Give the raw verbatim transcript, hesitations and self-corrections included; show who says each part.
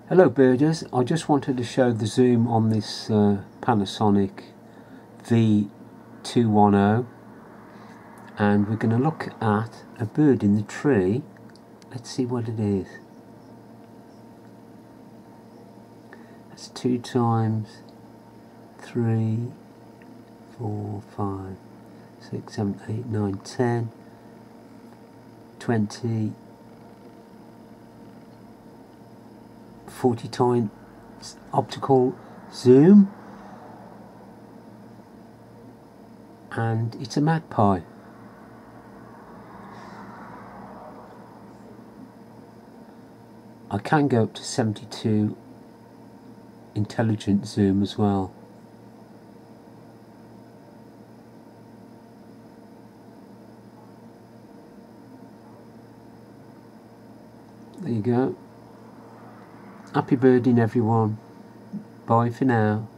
Speaker 1: Hello birders, I just wanted to show the zoom on this uh, Panasonic V two ten, and we're going to look at a bird in the tree. Let's see what it is. That's two times three, four, five, six, seven, eight, nine, ten, twenty, forty times optical zoom, and it's a Magpie. I can go up to seventy-two intelligent zoom as well. There you go. Happy birding everyone. Bye for now.